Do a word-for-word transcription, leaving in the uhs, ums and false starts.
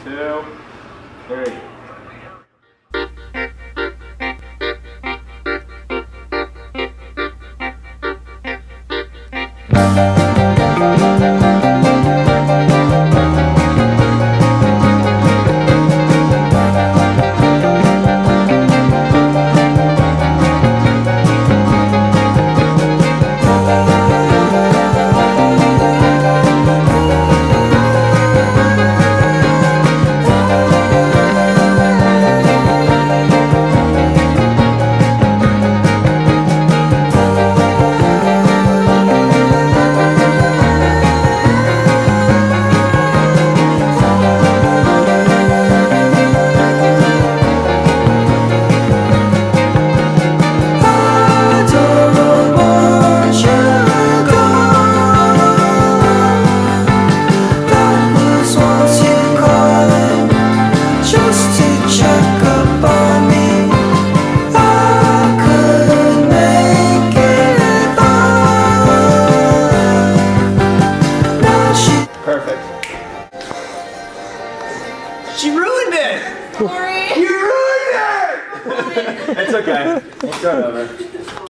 two, three. Perfect. She ruined it! Sorry. You ruined it! It's okay. We'll start over.